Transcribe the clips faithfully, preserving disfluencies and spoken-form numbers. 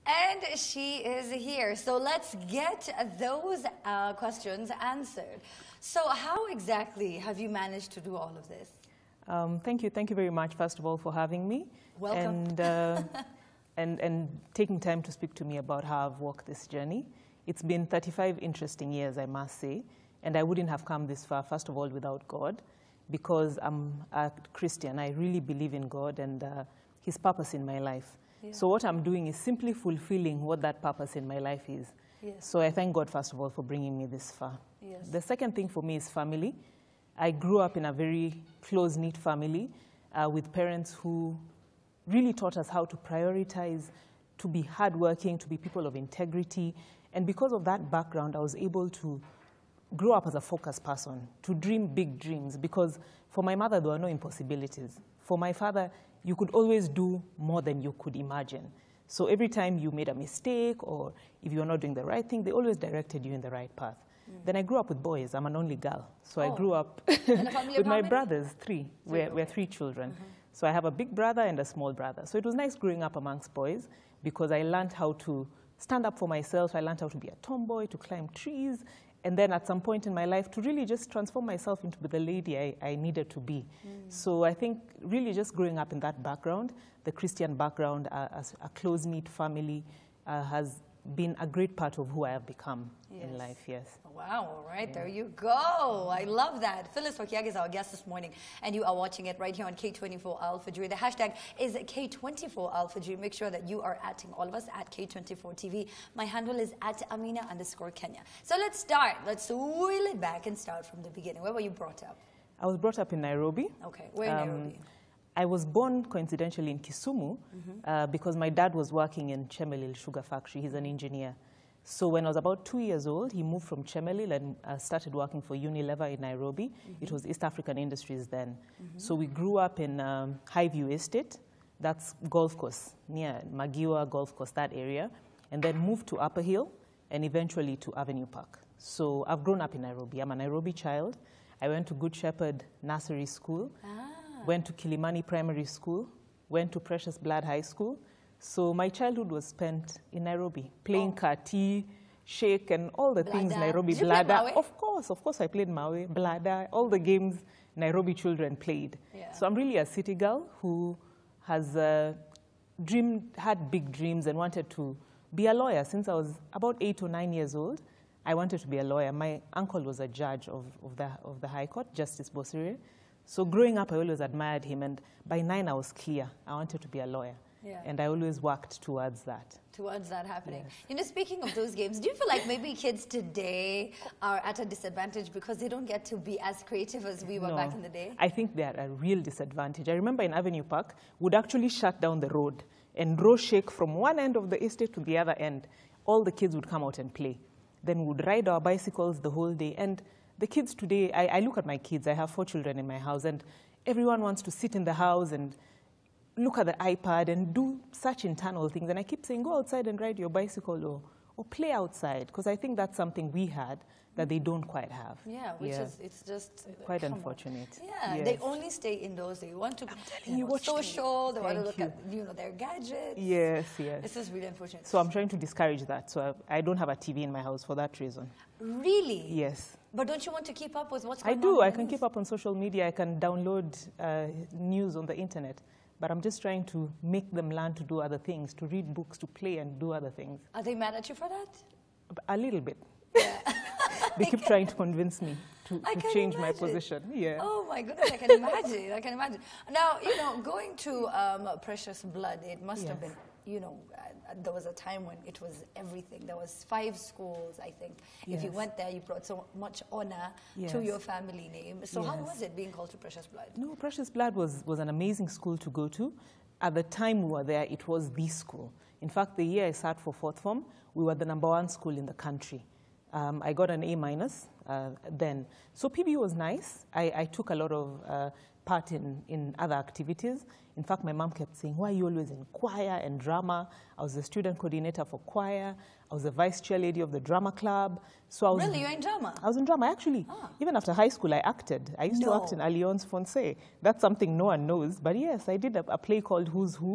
And she is here. So let's get those uh, questions answered. So how exactly have you managed to do all of this? Um, thank you. Thank you very much, first of all, for having me. Welcome. And, uh, and, and taking time to speak to me about how I've walked this journey. It's been thirty-five interesting years, I must say. And I wouldn't have come this far, first of all, without God, because I'm a Christian. I really believe in God and uh, His purpose in my life. Yeah. So what I'm doing is simply fulfilling what that purpose in my life is. Yes. So I thank God, first of all, for bringing me this far. Yes. The second thing for me is family. I grew up in a very close-knit family uh, with parents who really taught us how to prioritize, to be hardworking, to be people of integrity. And because of that background, I was able to grow up as a focused person, to dream big dreams, because for my mother, there were no impossibilities. For my father, you could always do more than you could imagine. So every time you made a mistake or if you were not doing the right thing, they always directed you in the right path. Mm. Then I grew up with boys. I'm an only girl. So oh. I grew up with my brothers, three. We're, we're three children. Mm-hmm. So I have a big brother and a small brother. So it was nice growing up amongst boys because I learned how to stand up for myself. I learned how to be a tomboy, to climb trees. And then at some point in my life, to really just transform myself into the lady I, I needed to be. Mm. So I think really just growing up in that background, the Christian background, uh, as a close-knit family, uh, has been a great part of who I have become yes. in life, yes. Wow, all right, yeah. There you go. I love that. Phyllis Wakiaga is our guest this morning, and you are watching it right here on K twenty-four Alfajiri. The hashtag is K twenty-four Alfajiri. Make sure that you are atting all of us at K twenty-four T V. My handle is at Amina underscore Kenya. So let's start. Let's wheel it back and start from the beginning. Where were you brought up? I was brought up in Nairobi. Okay, where in um, Nairobi? I was born, coincidentally, in Kisumu mm-hmm. uh, because my dad was working in Chemelil Sugar Factory. He's an engineer. So when I was about two years old, he moved from Chemelil and uh, started working for Unilever in Nairobi. Mm-hmm. It was East African Industries then. Mm-hmm. So we grew up in um, Highview Estate. That's golf course, near Magiwa Golf Course, that area. And then moved to Upper Hill and eventually to Avenue Park. So I've grown up in Nairobi. I'm a Nairobi child. I went to Good Shepherd Nursery School. Ah. Went to Kilimani Primary School, went to Precious Blood High School. So my childhood was spent in Nairobi, playing oh. kati, shake, and all the Blada. things Nairobi. Did you Blada. play Mawe? Of course, of course I played Mawe, Blada, all the games Nairobi children played. Yeah. So I'm really a city girl who has uh, dreamed, had big dreams and wanted to be a lawyer since I was about eight or nine years old. I wanted to be a lawyer. My uncle was a judge of, of, the, of the High Court, Justice Bosire. So growing up, I always admired him, and by nine, I was clear. I wanted to be a lawyer, yeah. and I always worked towards that. Towards that happening. Yes. You know, speaking of those games, do you feel like maybe kids today are at a disadvantage because they don't get to be as creative as we were no, back in the day? I think they are a real disadvantage. I remember in Avenue Park, would actually shut down the road and row shake from one end of the estate to the other end. All the kids would come out and play. Then we'd ride our bicycles the whole day. And the kids today, I, I look at my kids, I have four children in my house, and everyone wants to sit in the house and look at the iPad and do such internal things. And I keep saying, go outside and ride your bicycle or, or play outside, because I think that's something we had that they don't quite have. Yeah, which yeah. is, it's just... Quite unfortunate. On. Yeah, yes. They only stay indoors. They want to you know, you social, they want to look you. at you know, their gadgets. Yes, yes. This is really unfortunate. So I'm trying to discourage that. So I, I don't have a T V in my house for that reason. Really? Yes. But don't you want to keep up with what's going on? I do. on I can news? keep up on social media. I can download uh, news on the internet. But I'm just trying to make them learn to do other things, to read books, to play and do other things. Are they mad at you for that? A little bit. Yeah. They keep trying to convince me to, to change imagine. my position. Yeah. Oh my goodness, I can imagine. I can imagine. Now, you know, going to um, Precious Blood, it must yes. have been, you know, uh, there was a time when it was everything. There was five schools, I think. Yes. If you went there, you brought so much honor yes. to your family name. So yes. how was it being called to Precious Blood? No, Precious Blood was, was an amazing school to go to. At the time we were there, it was the school. In fact, the year I sat for fourth form, we were the number one school in the country. Um, I got an A minus uh, then. So P B was nice. I, I took a lot of uh, part in, in other activities. In fact, my mom kept saying, why are you always in choir and drama? I was the student coordinator for choir. I was the vice chair lady of the drama club. So I was, really? You're in drama? I was in drama, actually. Ah. Even after high school, I acted. I used no. to act in Alliance Francais. That's something no one knows. But yes, I did a, a play called Who's Who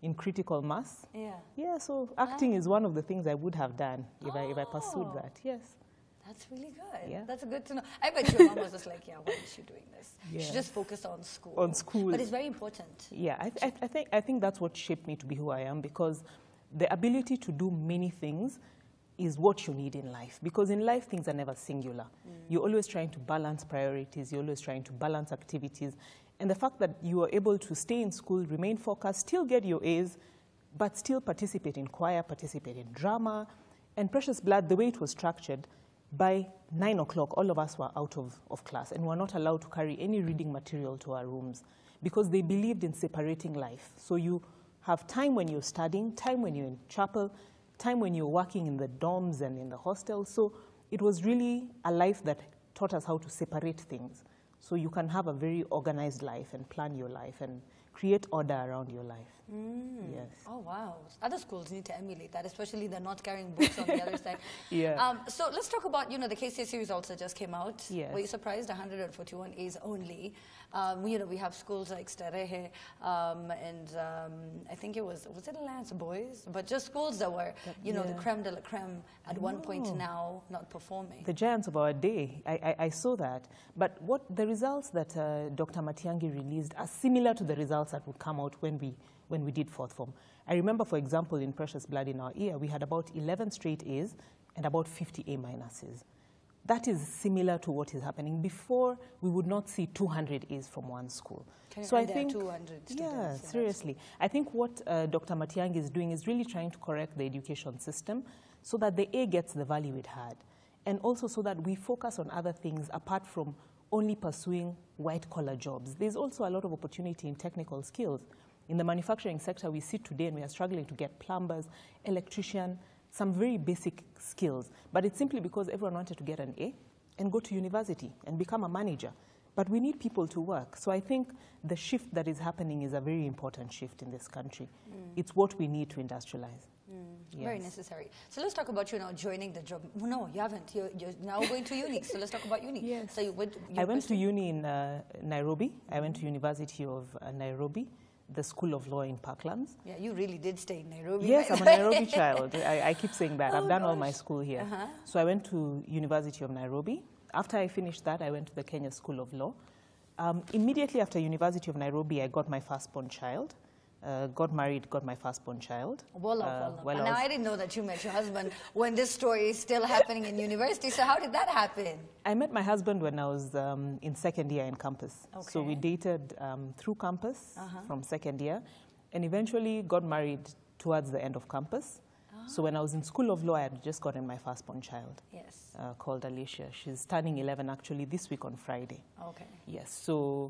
in critical mass. Yeah. Yeah, so acting Ah. is one of the things I would have done if, oh. I, if I pursued that, yes. That's really good. Yeah. That's good to know. I bet your mom was just like, yeah, why is she doing this? Yes. She just focused on school. On school. But it's very important. Yeah, I, I, I, think, I think that's what shaped me to be who I am, because the ability to do many things is what you need in life. Because in life, things are never singular. Mm. You're always trying to balance priorities. You're always trying to balance activities. And the fact that you are able to stay in school, remain focused, still get your A's, but still participate in choir, participate in drama. And Precious Blood, the way it was structured, by nine o'clock, all of us were out of, of class and were not allowed to carry any reading material to our rooms because they believed in separating life. So you have time when you're studying, time when you're in chapel, time when you're working in the dorms and in the hostels. So it was really a life that taught us how to separate things. So you can have a very organized life and plan your life and create order around your life. Mm. Yes. Oh, wow. Other schools need to emulate that, especially the not carrying books on the other side. Yeah. Um, so let's talk about, you know, the K C S E results that just came out. Yes. Were you surprised? one hundred forty-one A's only. Um, you know, we have schools like Starehe, um, and um, I think it was, was it Alliance Boys? But just schools that were, you know, yeah. the creme de la creme at one point now not performing. The giants of our day. I, I, I saw that. But what the results that uh, Doctor Matiang'i released are similar to the results that would come out when we when we did fourth form. I remember, for example, in Precious Blood in our year, we had about eleven straight A's and about fifty A minuses. That is similar to what is happening. Before, we would not see two hundred A's from one school. Can so I think, two hundred students yeah, seriously. I think what uh, Doctor Matiang'i is doing is really trying to correct the education system so that the A gets the value it had, and also so that we focus on other things apart from only pursuing white-collar jobs. There's also a lot of opportunity in technical skills. In the manufacturing sector, we see today and we are struggling to get plumbers, electricians, some very basic skills. But it's simply because everyone wanted to get an A and go to university and become a manager. But we need people to work. So I think the shift that is happening is a very important shift in this country. Mm. It's what we need to industrialize. Mm. Yes. Very necessary. So let's talk about you now joining the job. No, you haven't. You're, you're now going to uni. So let's talk about uni. Yes. So you went, you I went to uni in uh, Nairobi. I went to University of uh, Nairobi, the School of Law in Parklands. Yeah, you really did stay in Nairobi. Yes, I'm a Nairobi child. I, I keep saying that. Oh I've done gosh. all my school here. Uh-huh. So I went to University of Nairobi. After I finished that, I went to the Kenya School of Law. Um, immediately after University of Nairobi, I got my firstborn child. Uh, got married, got my firstborn child. Well, uh, well, well, and I now I didn't know that you met your husband when this story is still happening in university. So how did that happen? I met my husband when I was um, in second year in campus. Okay. So we dated um, through campus uh-huh. from second year, and eventually got married towards the end of campus. Oh. So when I was in School of Law, I had just gotten my firstborn child. Yes. Uh, called Alicia. She's turning eleven actually this week on Friday. Okay. Yes. So.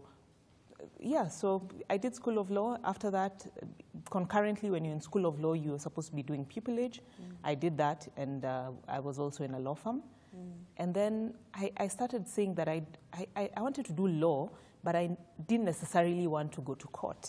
Yeah, so I did School of Law. After that, concurrently, when you're in School of Law, you're supposed to be doing pupillage. Mm. I did that, and uh, I was also in a law firm. Mm. And then I, I started saying that I, I, I wanted to do law, but I didn't necessarily want to go to court.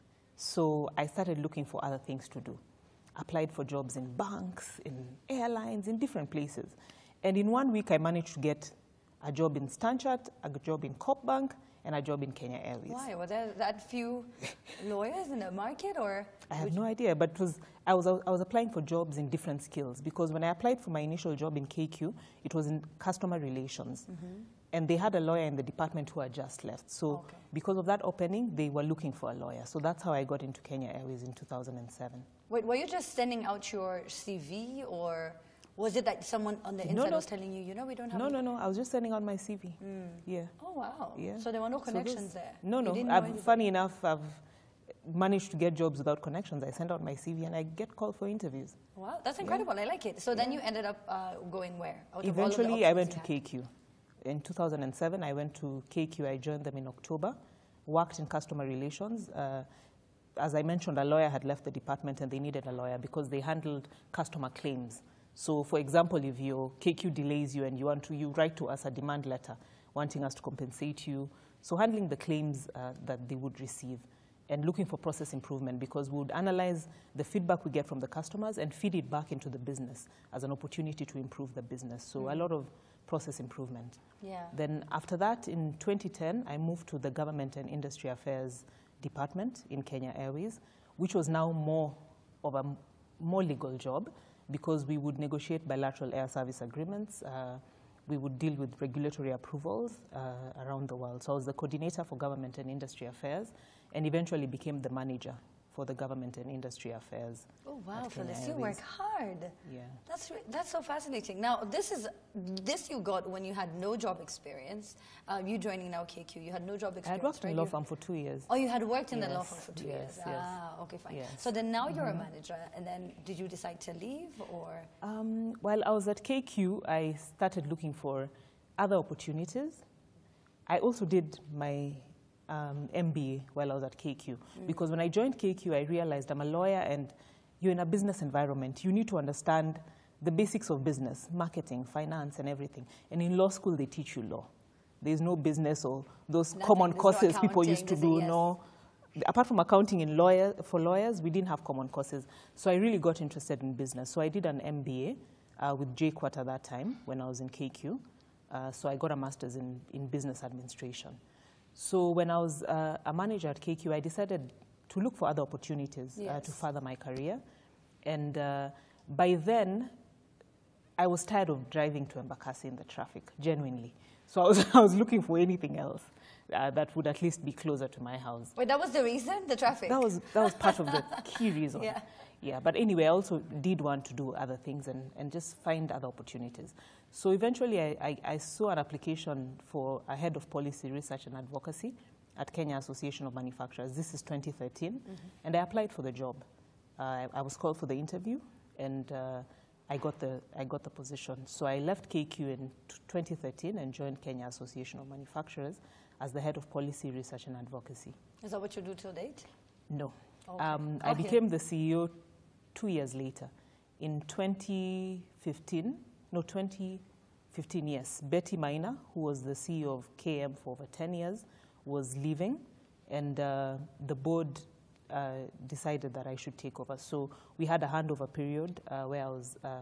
So I started looking for other things to do. Applied for jobs in banks, in airlines, in different places. And in one week, I managed to get a job in Stanchart, a job in Coop Bank, and a job in Kenya Airways. Why? Were there that few lawyers in the market, or? I have no idea, but it was, I, was, I was applying for jobs in different skills, because when I applied for my initial job in K Q, it was in customer relations. Mm-hmm. And they had a lawyer in the department who had just left. So okay. because of that opening, they were looking for a lawyer. So that's how I got into Kenya Airways in two thousand seven. Wait, were you just sending out your C V, or was it that someone on the inside no, no. was telling you, you know, we don't have... No, no, no. I was just sending out my C V. Mm. Yeah. Oh, wow. Yeah. So there were no connections so those, there? No, no. I've, funny enough, I've managed to get jobs without connections. I send out my C V and I get called for interviews. Wow, that's incredible. Yeah. I like it. So yeah. then you ended up uh, going where? Out Eventually, I went to K Q. In two thousand seven, I went to K Q. I joined them in October, worked in customer relations. Uh, as I mentioned, a lawyer had left the department and they needed a lawyer because they handled customer claims. So, for example, if your K Q delays you and you want to, you write to us a demand letter wanting us to compensate you. So handling the claims uh, that they would receive and looking for process improvement, because we would analyze the feedback we get from the customers and feed it back into the business as an opportunity to improve the business. So mm. a lot of process improvement. Yeah. Then after that, in twenty ten, I moved to the Government and Industry Affairs Department in Kenya Airways, which was now more of a more legal job because we would negotiate bilateral air service agreements. Uh, we would deal with regulatory approvals uh, around the world. So I was the coordinator for government and industry affairs and eventually became the manager for the government and industry affairs. Oh wow, Phyllis, you work hard. Yeah. That's, that's so fascinating. Now, this is, this you got when you had no job experience. Uh, you joining now K Q, you had no job experience. I had worked right? in law you, firm for two years. Oh, you had worked in yes, the law firm for two yes, years. Yes. Ah, okay, fine. Yes. So then now you're mm-hmm. a manager, and then did you decide to leave, or? Um, while I was at K Q, I started looking for other opportunities. I also did my um, M B A while I was at K Q, mm. because when I joined K Q, I realized I'm a lawyer and you're in a business environment. You need to understand the basics of business, marketing, finance, and everything. And in law school, they teach you law. There's no business or those Nothing. common there's courses no people used to do. Yes. No, apart from accounting in lawyer, for lawyers, we didn't have common courses. So I really got interested in business. So I did an M B A uh, with J Quat at that time when I was in K Q. Uh, so I got a master's in, in business administration. So when I was uh, a manager at K Q, I decided to look for other opportunities yes. uh, to further my career. And uh, by then, I was tired of driving to Embakasi in the traffic, genuinely. So I was, I was looking for anything else uh, that would at least be closer to my house. Wait, that was the reason, the traffic? That was, that was part of the key reason. Yeah. Yeah, but anyway, I also did want to do other things and, and just find other opportunities. So eventually, I, I, I saw an application for a head of policy research and advocacy at Kenya Association of Manufacturers. This is twenty thirteen, mm-hmm. and I applied for the job. Uh, I, I was called for the interview, and uh, I got the I got the position. So I left K Q in twenty thirteen and joined Kenya Association of Manufacturers as the head of policy research and advocacy. Is that what you do till date? No. Okay. Um, I okay. became the C E O two years later. In twenty fifteen, no, twenty fifteen, yes, Betty Maina, who was the C E O of K A M for over ten years, was leaving, and uh, the board uh, decided that I should take over. So we had a handover period uh, where I was uh,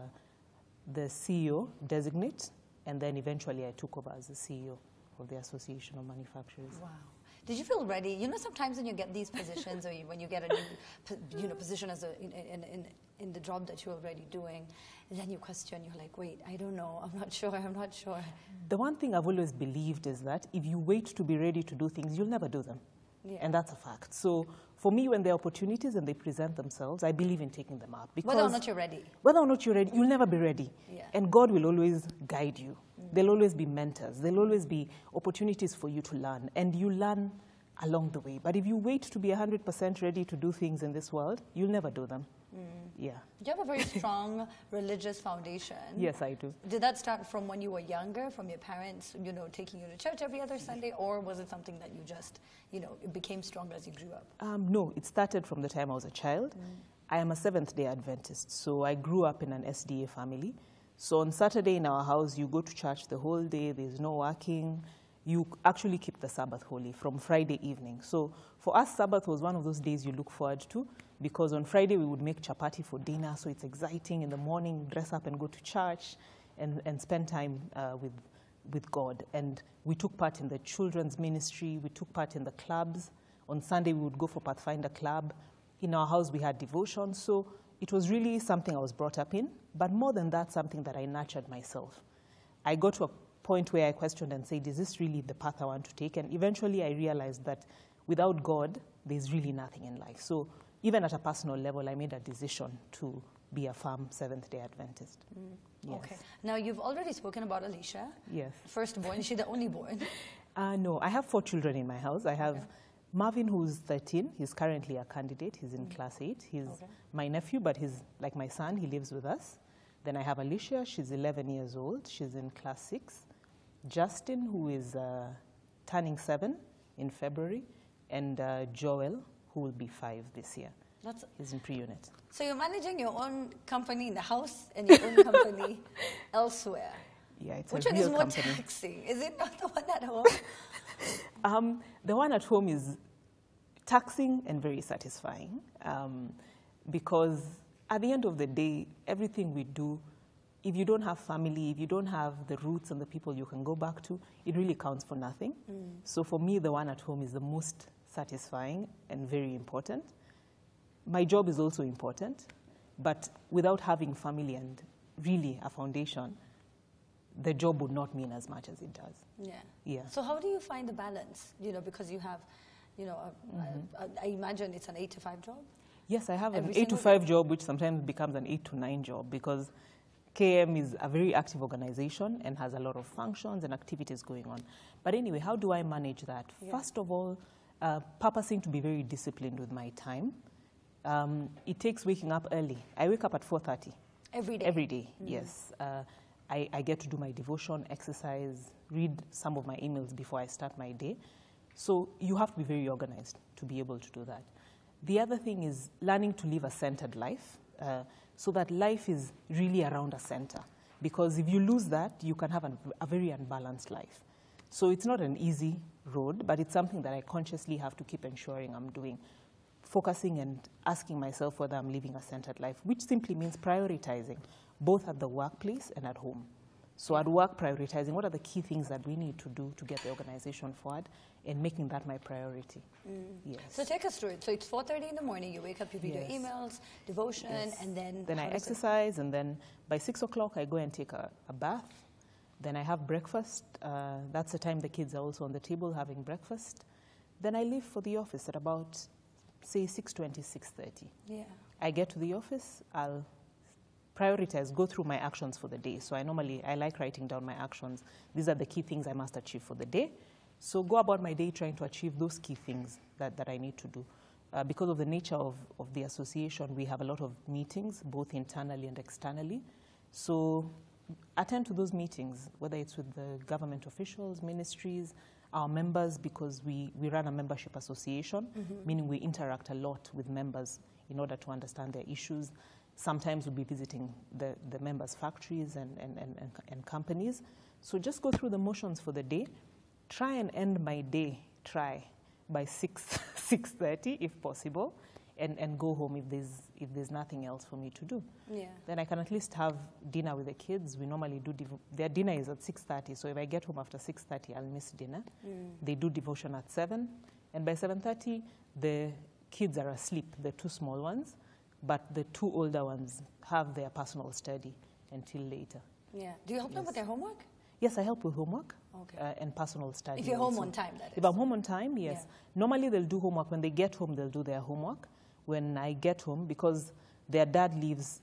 the C E O designate, and then eventually I took over as the C E O of the Association of Manufacturers. Wow. Did you feel ready? You know, sometimes when you get these positions, or you, when you get a new, you know, position as a in, in, in, in the job that you're already doing, and then you question, you're like, wait, I don't know, I'm not sure, I'm not sure. The one thing I've always believed is that if you wait to be ready to do things, you'll never do them. Yeah. And that's a fact. So for me, when there are opportunities and they present themselves, I believe in taking them up. Because whether or not you're ready. Whether or not you're ready, you'll never be ready. Yeah. And God will always guide you. Mm. There'll always be mentors. There'll always be opportunities for you to learn. And you learn along the way. But if you wait to be one hundred percent ready to do things in this world, you'll never do them. Mm. Yeah. You have a very strong religious foundation. Yes, I do. Did that start from when you were younger, from your parents, you know, taking you to church every other Sunday, or was it something that you just, you know, it became stronger as you grew up? Um, no, it started from the time I was a child. Mm. I am a Seventh-day Adventist, so I grew up in an S D A family. So on Saturday in our house, you go to church the whole day, there's no working. You actually keep the Sabbath holy from Friday evening. So for us, Sabbath was one of those days you look forward to, because on Friday we would make chapati for dinner, so it's exciting. In the morning, dress up and go to church and, and spend time uh, with, with God. And we took part in the children's ministry, we took part in the clubs. On Sunday, we would go for Pathfinder Club. In our house, we had devotion. So it was really something I was brought up in, but more than that, something that I nurtured myself. I got to a point where I questioned and said, is this really the path I want to take? And eventually I realized that without God, there's really nothing in life. So even at a personal level, I made a decision to be a firm Seventh-day Adventist. Mm. Yes. Okay. Now, you've already spoken about Alicia. Yes. Firstborn. Is she the only born? Uh, no, I have four children in my house. I have okay. Marvin, who's thirteen. He's currently a candidate. He's in mm. class eight. He's okay. my nephew, but he's like my son. He lives with us. Then I have Alicia. She's eleven years old. She's in class six. Justin, who is uh, turning seven in February, and uh, Joel, who will be five this year. That's He's in pre-unit. So you're managing your own company in the house and your own company elsewhere. Yeah, it's Which a one real is more company. taxing? Is it not the one at home? um, the one at home is taxing and very satisfying, um, because at the end of the day, everything we do, if you don't have family, if you don't have the roots and the people you can go back to, it really counts for nothing. Mm. So for me, the one at home is the most satisfying and very important. my job is also important, but without having family and really a foundation, the job would not mean as much as it does. Yeah. Yeah. So how do you find the balance? You know, because you have, you know, a, mm-hmm. a, a, I imagine it's an eight to five job? Yes, I have Every an eight to five job, which sometimes becomes an eight to nine job, because K A M is a very active organization and has a lot of functions and activities going on. But anyway, how do I manage that? Yeah. First of all, uh, purposing to be very disciplined with my time. Um, it takes waking up early. I wake up at four thirty. Every day? Every day, mm. yes. Mm-hmm. Uh, I, I get to do my devotion, exercise, read some of my emails before I start my day. So you have to be very organized to be able to do that. The other thing is learning to live a centered life, uh, so that life is really around a center. Because if you lose that, you can have an, a very unbalanced life. So it's not an easy road, but it's something that I consciously have to keep ensuring I'm doing. Focusing and asking myself whether I'm living a centered life, which simply means prioritizing, both at the workplace and at home. So at work, prioritizing what are the key things that we need to do to get the organization forward, and making that my priority. Mm. Yes. So take us through it. So it's four thirty in the morning, you wake up, you read yes. your emails, devotion, yes. and then... Then I exercise, and then by six o'clock I go and take a, a bath. Then I have breakfast. Uh, that's the time the kids are also on the table having breakfast. Then I leave for the office at about, say, six twenty, six thirty. Yeah. I get to the office, I'll prioritize, go through my actions for the day. So I normally, I like writing down my actions. These are the key things I must achieve for the day. So go about my day trying to achieve those key things that, that I need to do. Uh, because of the nature of, of the association, we have a lot of meetings, both internally and externally. So attend to those meetings, whether it's with the government officials, ministries, our members, because we, we run a membership association, mm-hmm. meaning we interact a lot with members in order to understand their issues. Sometimes we'll be visiting the, the members' factories and, and, and, and, and companies. So just go through the motions for the day. Try and end my day, try, by six, six thirty if possible, and, and go home if there's, if there's nothing else for me to do. Yeah. Then I can at least have dinner with the kids. We normally do, devo their dinner is at six thirty, so if I get home after six thirty, I'll miss dinner. Mm. They do devotion at seven, and by seven thirty, the kids are asleep, the two small ones, but the two older ones have their personal study until later. Yeah. Do you help yes. them with their homework? Yes, I help with homework okay. uh, and personal study. If you're also. home on time, that is. If I'm home on time, yes. Yeah. Normally they'll do homework. When they get home, they'll do their homework. When I get home, because their dad leaves,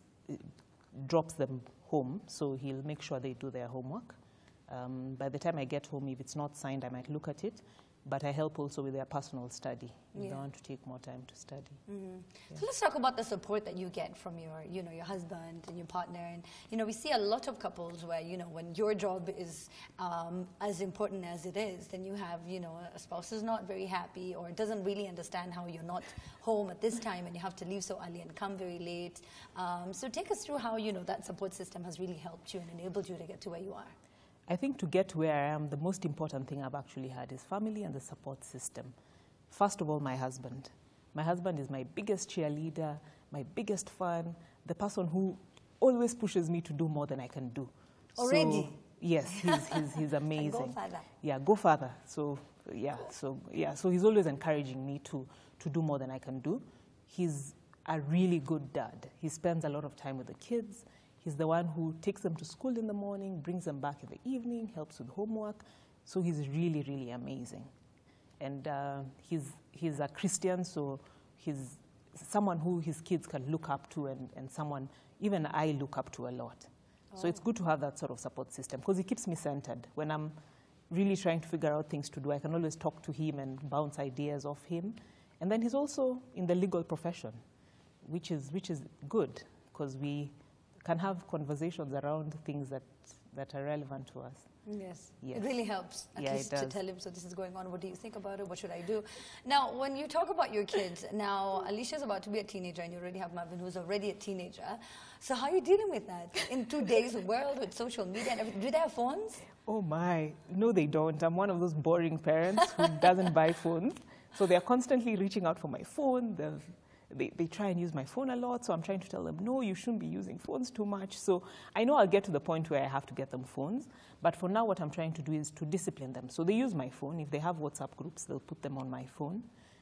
drops them home, so he'll make sure they do their homework. Um, by the time I get home, if it's not signed, I might look at it. But I help also with their personal study if yeah. they want to take more time to study. Mm-hmm. yeah. So let's talk about the support that you get from your, you know, your husband and your partner. And you know, we see a lot of couples where, you know, when your job is um, as important as it is, then you have, you know, a spouse is not very happy or doesn't really understand how you're not home at this time and you have to leave so early and come very late. Um, so take us through how, you know, that support system has really helped you and enabled you to get to where you are. I think to get to where I am, the most important thing I've actually had is family and the support system. First of all, my husband. My husband is my biggest cheerleader, my biggest fan, the person who always pushes me to do more than I can do. Already? So, yes, he's, he's, he's amazing. Go further. Yeah, go further. So, yeah, so, yeah, so he's always encouraging me to, to do more than I can do. He's a really good dad. He spends a lot of time with the kids. He's the one who takes them to school in the morning, brings them back in the evening, helps with homework. So he's really, really amazing. And uh, he's, he's a Christian, so he's someone who his kids can look up to and, and someone even I look up to a lot. Oh. So it's good to have that sort of support system because it keeps me centered. When I'm really trying to figure out things to do, I can always talk to him and bounce ideas off him. And then he's also in the legal profession, which is, which is good because we can have conversations around things that, that are relevant to us. Yes. yes, it really helps, at yeah, least to tell him, so this is going on, what do you think about it, what should I do? Now, when you talk about your kids, now Alicia's about to be a teenager and you already have Marvin who's already a teenager. So how are you dealing with that in today's world with social media and everything? Do they have phones? Oh my, no they don't. I'm one of those boring parents who doesn't buy phones. So they're constantly reaching out for my phone. They've They, they try and use my phone a lot, so I'm trying to tell them, no, you shouldn't be using phones too much. So I know I'll get to the point where I have to get them phones, but for now what I'm trying to do is to discipline them. So they use my phone. If they have WhatsApp groups, they'll put them on my phone.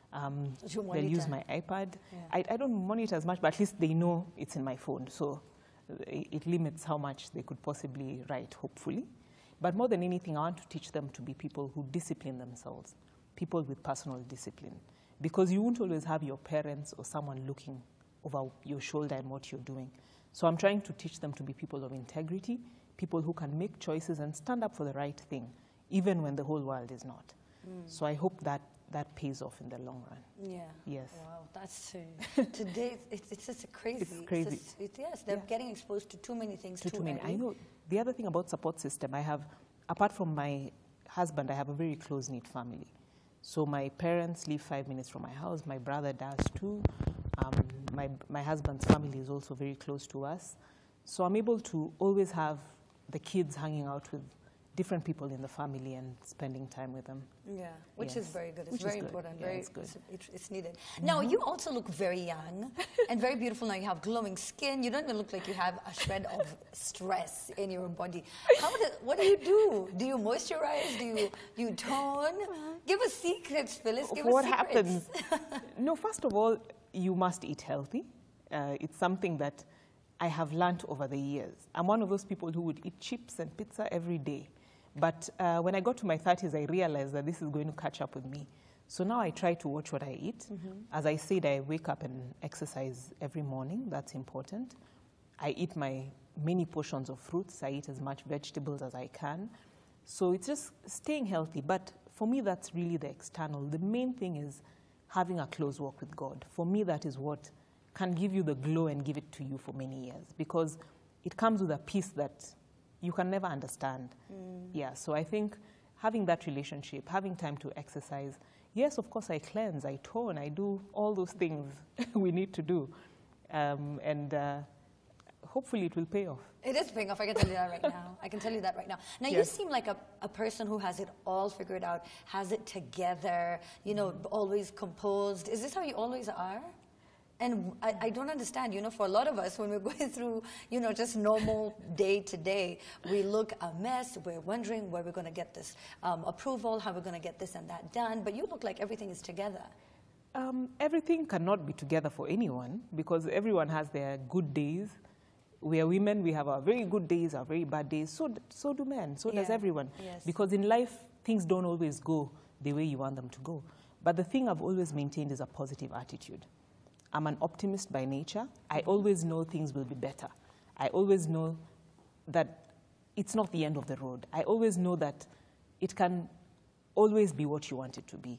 Um, You they'll use my iPad. Yeah. I, I don't monitor as much, but at least they know it's in my phone. So it, it limits how much they could possibly write, hopefully. But more than anything, I want to teach them to be people who discipline themselves, people with personal discipline. Because you won't always have your parents or someone looking over your shoulder and what you're doing. So I'm trying to teach them to be people of integrity, people who can make choices and stand up for the right thing, even when the whole world is not. Mm. So I hope that that pays off in the long run. Yeah. Yes. Wow, that's uh, today. It's, it's just a crazy. It's crazy. It's just, it, yes, they're yeah. getting exposed to too many things. To too too many. early. I know. The other thing about support system, I have, apart from my husband, I have a very close-knit family. So my parents live five minutes from my house. My brother does too. Um, my my husband's family is also very close to us. So I'm able to always have the kids hanging out with different people in the family and spending time with them. Yeah, which yes. is very good. It's which very good. important. Yeah, very, it's good. It's, it's needed. Mm-hmm. Now, you also look very young and very beautiful. Now you have glowing skin. You don't even look like you have a shred of stress in your body. How do, what do you do? Do you moisturize? Do you, do you tone? Give us secrets, Phyllis. Give what us secrets. happens? No, first of all, you must eat healthy. Uh, it's something that I have learned over the years. I'm one of those people who would eat chips and pizza every day. But uh, when I got to my thirties, I realized that this is going to catch up with me. So now I try to watch what I eat. Mm-hmm. As I said, I wake up and exercise every morning. That's important. I eat my many portions of fruits. I eat as much vegetables as I can. So it's just staying healthy. But for me, that's really the external. The main thing is having a close walk with God. For me, that is what can give you the glow and give it to you for many years, because it comes with a peace that you can never understand. Mm. Yeah, so I think having that relationship, having time to exercise, yes, of course, I cleanse, I tone, I do all those things we need to do. Um, and uh, hopefully it will pay off. It is paying off, I can tell you that right now. I can tell you that right now. Now, yes. You seem like a, a person who has it all figured out, has it together, you know, always composed. Is this how you always are? And I, I don't understand, you know, for a lot of us, when we're going through, you know, just normal day to day, we look a mess, we're wondering where we're going to get this um, approval, how we're going to get this and that done, but you look like everything is together. Um, everything cannot be together for anyone, because everyone has their good days. We are women, we have our very good days, our very bad days, so, so do men, so yeah. does everyone. Yes. Because in life, things don't always go the way you want them to go. But the thing I've always maintained is a positive attitude. I'm an optimist by nature. I always know things will be better. I always know that it's not the end of the road. I always know that it can always be what you want it to be.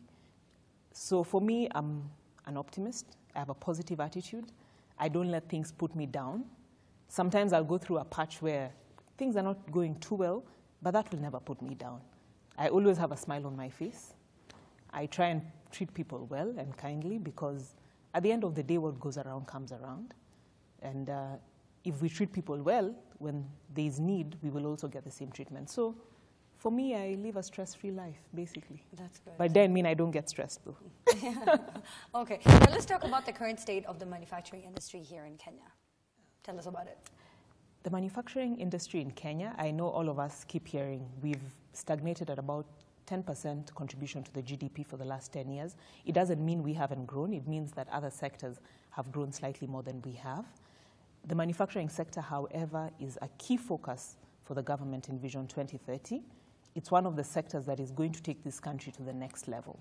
So for me, I'm an optimist. I have a positive attitude. I don't let things put me down. Sometimes I'll go through a patch where things are not going too well, but that will never put me down. I always have a smile on my face. I try and treat people well and kindly, because at the end of the day, what goes around comes around. And uh, if we treat people well, when there is need, we will also get the same treatment. So for me, I live a stress-free life, basically. That's good. But that mean I don't get stressed, though. Yeah. Okay, now let's talk about the current state of the manufacturing industry here in Kenya. Tell us about it. The manufacturing industry in Kenya, I know all of us keep hearing, we've stagnated at about ten percent contribution to the G D P for the last ten years. It doesn't mean we haven't grown. It means that other sectors have grown slightly more than we have. The manufacturing sector, however, is a key focus for the government in Vision twenty thirty. It's one of the sectors that is going to take this country to the next level.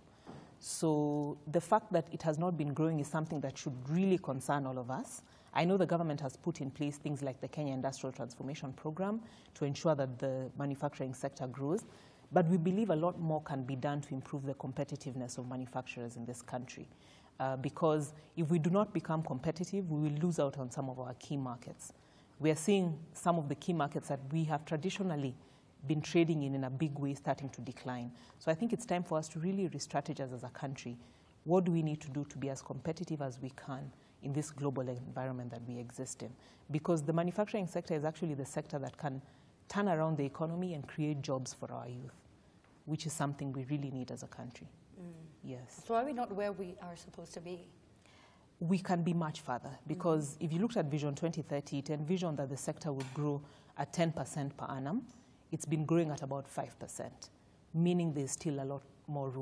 So the fact that it has not been growing is something that should really concern all of us. I know the government has put in place things like the Kenya Industrial Transformation Program to ensure that the manufacturing sector grows. But we believe a lot more can be done to improve the competitiveness of manufacturers in this country. Uh, because if we do not become competitive, we will lose out on some of our key markets. We are seeing some of the key markets that we have traditionally been trading in in a big way starting to decline. So I think it's time for us to really re-strategize as a country. What do we need to do to be as competitive as we can in this global environment that we exist in? Because the manufacturing sector is actually the sector that can turn around the economy and create jobs for our youth, which is something we really need as a country. Mm. Yes. So are we not where we are supposed to be? We can be much further, because mm-hmm. if you looked at Vision twenty thirty, it envisioned that the sector would grow at ten percent per annum. It's been growing at about five percent, meaning there's still a lot more room.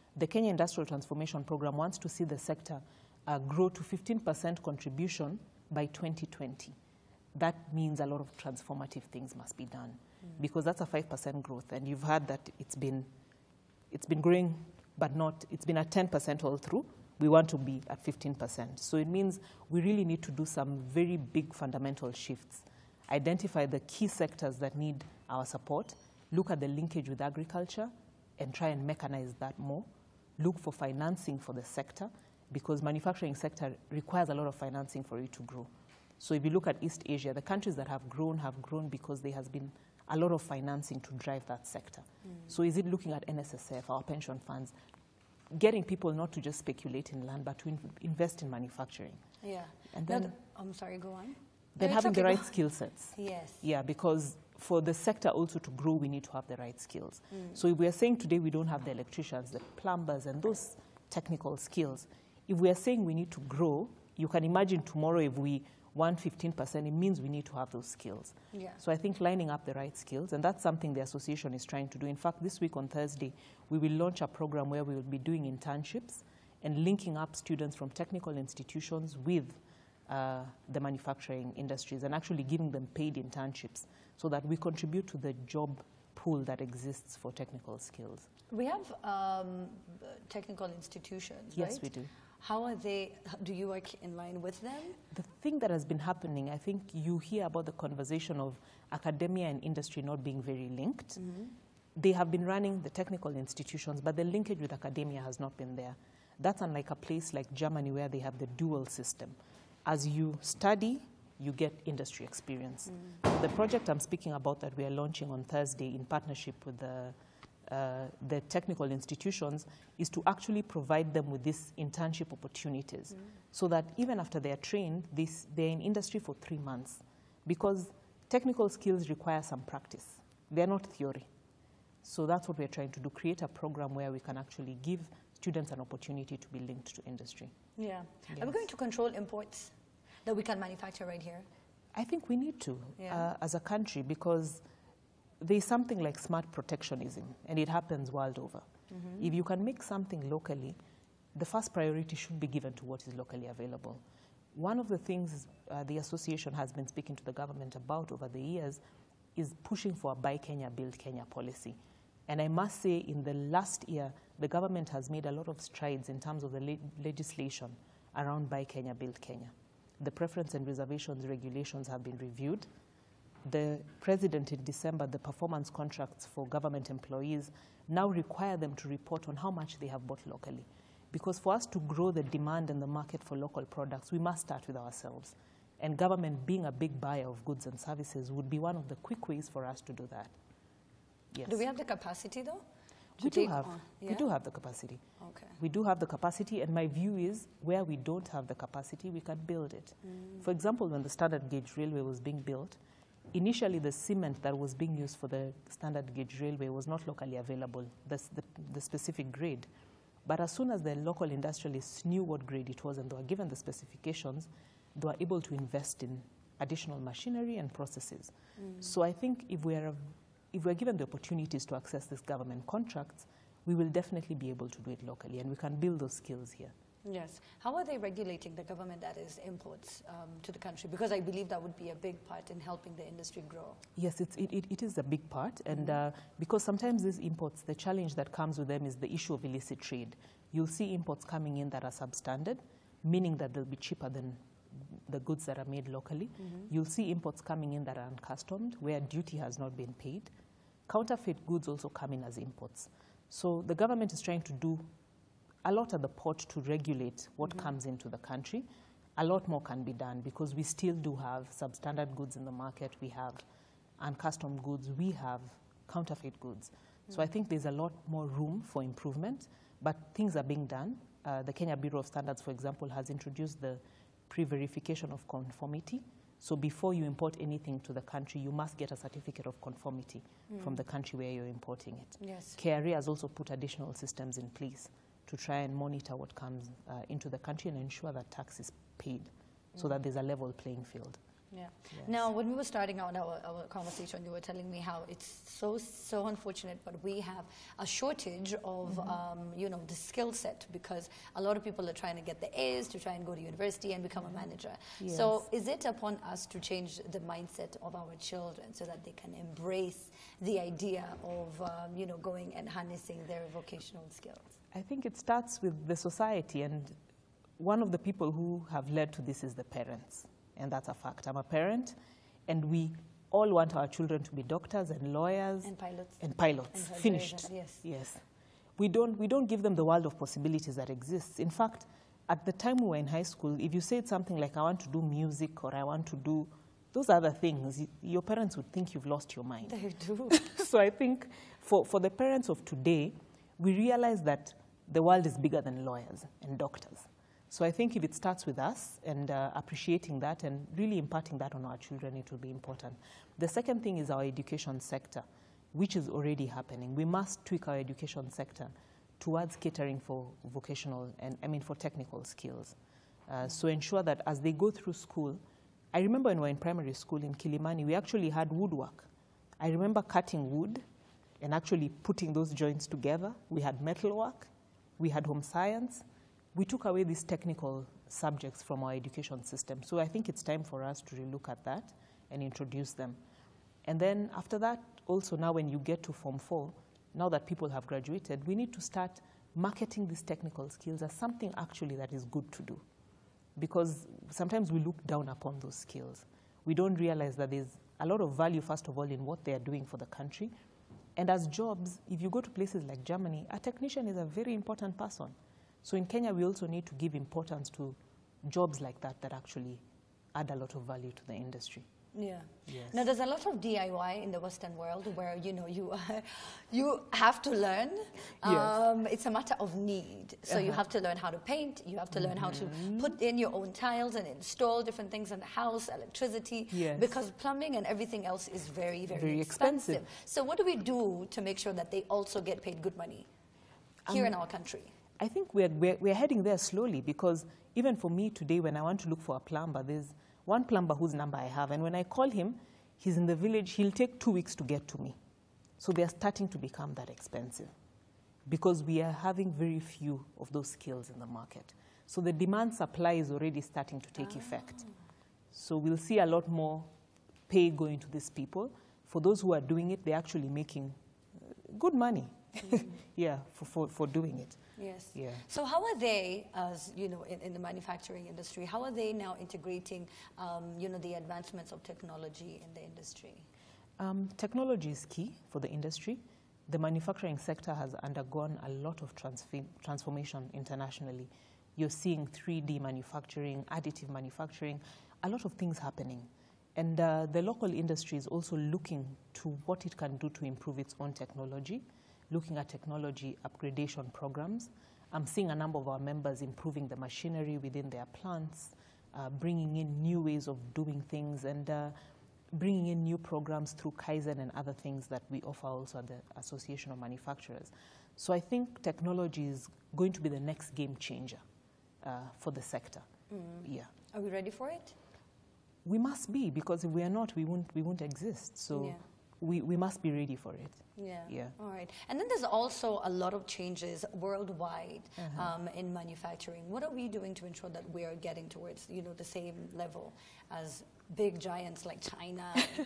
the Kenya Industrial Transformation Program wants to see the sector uh, grow to fifteen percent contribution by twenty twenty. That means a lot of transformative things must be done mm. because that's a five percent growth. And you've heard that it's been, it's been growing, but not, it's been at ten percent all through. We want to be at fifteen percent. So it means we really need to do some very big fundamental shifts. Identify the key sectors that need our support, look at the linkage with agriculture, and try and mechanize that more. Look for financing for the sector, because manufacturing sector requires a lot of financing for it to grow. So if you look at East Asia, the countries that have grown have grown because there has been a lot of financing to drive that sector. Mm. So is it looking at N S S F, our pension funds, getting people not to just speculate in land, but to in invest in manufacturing? Yeah. And then, no, I'm sorry, go on. Then no, having okay, the right skill sets. Yes. Yeah, because for the sector also to grow, we need to have the right skills. Mm. So if we are saying today we don't have the electricians, the plumbers, and those technical skills, if we are saying we need to grow, you can imagine tomorrow if we want fifteen percent, it means we need to have those skills. Yeah. So I think lining up the right skills, and that's something the association is trying to do. In fact, this week on Thursday, we will launch a program where we will be doing internships and linking up students from technical institutions with uh, the manufacturing industries and actually giving them paid internships so that we contribute to the job pool that exists for technical skills. We have um, technical institutions, yes, right? we do. How are they, do you work in line with them? The thing that has been happening, I think you hear about the conversation of academia and industry not being very linked. Mm-hmm. They have been running the technical institutions, but the linkage with academia has not been there. That's unlike a place like Germany where they have the dual system. As you study, you get industry experience. Mm. The project I'm speaking about that we are launching on Thursday in partnership with the Uh, the technical institutions is to actually provide them with these internship opportunities mm. so that even after they are trained, this, they're in industry for three months because technical skills require some practice. They're not theory. So that's what we're trying to do, create a program where we can actually give students an opportunity to be linked to industry. Yeah. Yes. Are we going to control imports that we can manufacture right here? I think we need to yeah. uh, as a country because there's something like smart protectionism, and it happens world over. Mm-hmm. If you can make something locally, the first priority should be given to what is locally available. One of the things uh, the association has been speaking to the government about over the years is pushing for a Buy Kenya, Build Kenya policy. And I must say, in the last year, the government has made a lot of strides in terms of the le legislation around Buy Kenya, Build Kenya. The preference and reservations regulations have been reviewed. The president in December, the performance contracts for government employees now require them to report on how much they have bought locally. Because for us to grow the demand in the market for local products, we must start with ourselves. And government, being a big buyer of goods and services, would be one of the quick ways for us to do that. Yes. Do we have the capacity, though? We do have. Yeah? We do have the capacity. Okay. We do have the capacity, and my view is where we don't have the capacity, we can build it. Mm. For example, when the standard gauge railway was being built, initially, the cement that was being used for the standard gauge railway was not locally available, the, the, the specific grade. But as soon as the local industrialists knew what grade it was and they were given the specifications, they were able to invest in additional machinery and processes. Mm. So I think if we are, if we're given the opportunities to access these government contracts, we will definitely be able to do it locally, and we can build those skills here. Yes. How are they regulating the government that is imports um, to the country? Because I believe that would be a big part in helping the industry grow. Yes, it's, it, it, it is a big part. And mm-hmm. uh, because sometimes these imports, the challenge that comes with them is the issue of illicit trade. You'll see imports coming in that are substandard, meaning that they'll be cheaper than the goods that are made locally. Mm-hmm. You'll see imports coming in that are uncustomed, where duty has not been paid. Counterfeit goods also come in as imports. So the government is trying to do a lot at the port to regulate what mm-hmm. comes into the country. A lot more can be done because we still do have substandard goods in the market. We have uncustomed goods. We have counterfeit goods. Mm-hmm. So I think there's a lot more room for improvement, but things are being done. Uh, the Kenya Bureau of Standards, for example, has introduced the pre-verification of conformity. So before you import anything to the country, you must get a certificate of conformity mm. from the country where you're importing it. Yes. K R A has also put additional systems in place to try and monitor what comes uh, into the country and ensure that tax is paid mm. so that there's a level playing field. Yeah. Yes. Now, when we were starting out our, our conversation, you were telling me how it's so, so unfortunate, but we have a shortage of, mm-hmm. um, you know, the skill set, because a lot of people are trying to get the A's to try and go to university and become a manager. Yes. So is it upon us to change the mindset of our children so that they can embrace the idea of, um, you know, going and harnessing their vocational skills? I think it starts with the society, and one of the people who have led to this is the parents. And that's a fact. I'm a parent, and we all want our children to be doctors and lawyers. And pilots. And pilots, and finished. Yes. Yes. We don't, we don't give them the world of possibilities that exists. In fact, at the time we were in high school, if you said something like, I want to do music, or I want to do those other things, your parents would think you've lost your mind. They do. So I think for, for the parents of today, we realize that the world is bigger than lawyers and doctors. So I think if it starts with us and uh, appreciating that and really imparting that on our children, it will be important. The second thing is our education sector, which is already happening. We must tweak our education sector towards catering for vocational and, I mean, for technical skills. Uh, mm-hmm. So ensure that as they go through school, I remember when we were in primary school in Kilimani, we actually had woodwork. I remember cutting wood and actually putting those joints together. We had metalwork, we had home science. We took away these technical subjects from our education system. So I think it's time for us to relook at that and introduce them. And then after that, also now when you get to Form four, now that people have graduated, we need to start marketing these technical skills as something actually that is good to do. Because sometimes we look down upon those skills. We don't realize that there's a lot of value, first of all, in what they are doing for the country. And as jobs, if you go to places like Germany, a technician is a very important person. So in Kenya, we also need to give importance to jobs like that that actually add a lot of value to the industry. Yeah. Yes. Now, there's a lot of D I Y in the Western world where, you know, you, uh, you have to learn. Um, yes. It's a matter of need. So uh-huh. you have to learn how to paint. You have to learn mm-hmm. how to put in your own tiles and install different things in the house, electricity. Yes. Because plumbing and everything else is very, very, very expensive. expensive. So what do we do to make sure that they also get paid good money here um, in our country? I think we're, we're, we're heading there slowly, because even for me today, when I want to look for a plumber, there's one plumber whose number I have, and when I call him, he's in the village, he'll take two weeks to get to me. So they're starting to become that expensive, because we are having very few of those skills in the market. So the demand supply is already starting to take ah. effect. So we'll see a lot more pay going to these people. For those who are doing it, they're actually making good money. Mm. yeah, for, for, for doing it. Yes. Yeah. So how are they, as you know, in, in the manufacturing industry, how are they now integrating, um, you know, the advancements of technology in the industry? Um, technology is key for the industry. The manufacturing sector has undergone a lot of transform transformation internationally. You're seeing three D manufacturing, additive manufacturing, a lot of things happening. And uh, the local industry is also looking to what it can do to improve its own technology, looking at technology upgradation programs. I'm seeing a number of our members improving the machinery within their plants, uh, bringing in new ways of doing things, and uh, bringing in new programs through Kaizen and other things that we offer also at the Association of Manufacturers. So I think technology is going to be the next game changer uh, for the sector. Mm. Yeah. Are we ready for it? We must be, because if we are not, we won't, we won't exist. So yeah. we, we must be ready for it. Yeah. Yeah. All right. And then there's also a lot of changes worldwide uh-huh. um, in manufacturing. What are we doing to ensure that we are getting towards, you know, the same level as big giants like China?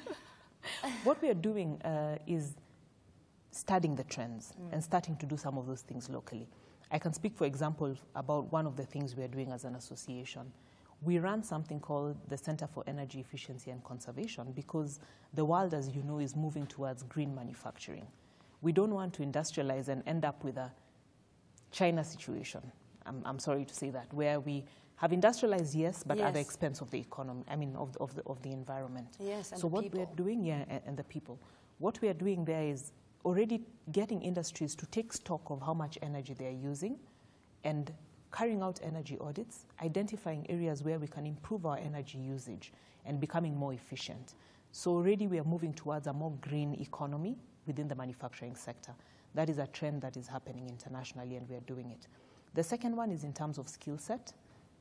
What we are doing uh, is studying the trends mm. and starting to do some of those things locally. I can speak, for example, about one of the things we are doing as an association. We run something called the Center for Energy Efficiency and Conservation, because the world, as you know, is moving towards green manufacturing. We don't want to industrialize and end up with a China situation, I'm, I'm sorry to say that, where we have industrialized, yes, but yes. at the expense of the economy, I mean, of the, of the, of the environment. Yes, and so the what people. we are doing, yeah, and, and the people. What we are doing there is already getting industries to take stock of how much energy they are using, and carrying out energy audits, identifying areas where we can improve our energy usage and becoming more efficient. So already we are moving towards a more green economy within the manufacturing sector. That is a trend that is happening internationally, and we are doing it. The second one is in terms of skill set.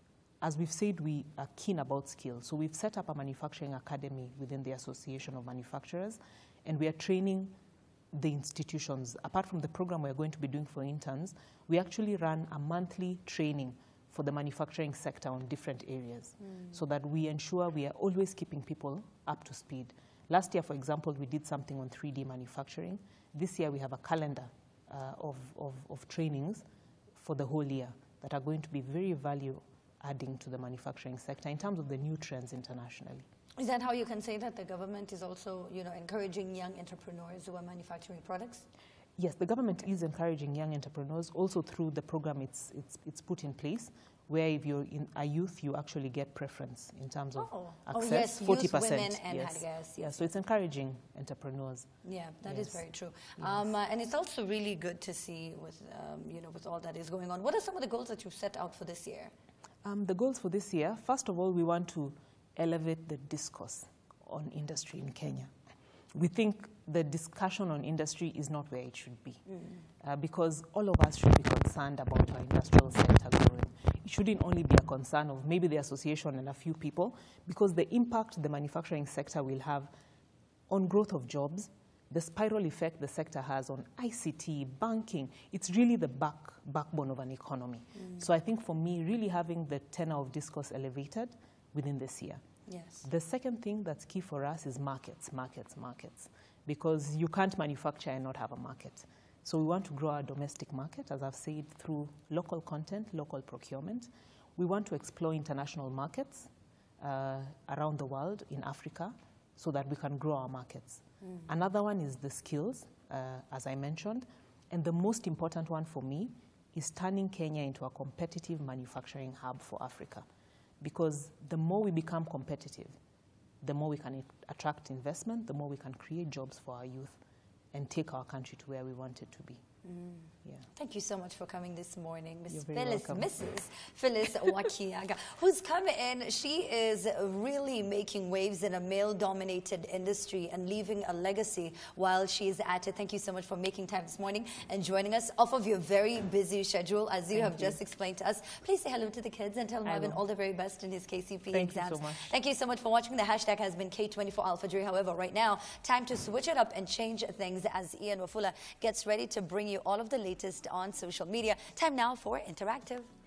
as we've said, we are keen about skills. So we've set up a manufacturing academy within the Association of Manufacturers, and we are training the institutions. Apart from the program we're going to be doing for interns, we actually run a monthly training for the manufacturing sector on different areas, mm. so that we ensure we are always keeping people up to speed. Last year, for example, we did something on three D manufacturing. This year, we have a calendar uh, of, of, of trainings for the whole year that are going to be very value adding to the manufacturing sector in terms of the new trends internationally. Is that how you can say that the government is also, you know, encouraging young entrepreneurs who are manufacturing products? Yes, the government is encouraging young entrepreneurs also through the program it's, it's, it's put in place, where if you're in a youth, you actually get preference in terms of oh. access, oh, yes, forty percent. Women and yes. yes, yes. Yeah, so it's encouraging entrepreneurs. Yeah, that yes. is very true. Yes. Um, uh, and it's also really good to see with, um, you know, with all that is going on. What are some of the goals that you've set out for this year? Um, the goals for this year, first of all, we want to elevate the discourse on industry in Kenya. We think the discussion on industry is not where it should be, mm. uh, because all of us should be concerned about our industrial sector growing. It shouldn't only be a concern of maybe the association and a few people, because the impact the manufacturing sector will have on growth of jobs, the spiral effect the sector has on I C T, banking, it's really the back, backbone of an economy. Mm. So I think for me, really having the tenor of discourse elevated within this year. Yes. The second thing that's key for us is markets, markets, markets, because you can't manufacture and not have a market. So we want to grow our domestic market, as I've said, through local content, local procurement. We want to explore international markets uh, around the world, in Africa, so that we can grow our markets. Mm. Another one is the skills, uh, as I mentioned, and the most important one for me is turning Kenya into a competitive manufacturing hub for Africa. Because the more we become competitive, the more we can attract investment, the more we can create jobs for our youth and take our country to where we want it to be. Mm. Yeah. Thank you so much for coming this morning, Miss You're very Phyllis, welcome. Missus Phyllis Wakiaga, who's come in. She is really making waves in a male-dominated industry and leaving a legacy while she is at it. Thank you so much for making time this morning and joining us off of your very busy schedule, as you Thank have you. just explained to us. Please say hello to the kids and tell Marvin all the very best in his K C P Thank exams. you so much. Thank you so much for watching. The hashtag has been K twenty-four Alfajiri. However, right now, time to switch it up and change things as Ian Wafula gets ready to bring you all of the latest on social media. Time now for Interactive.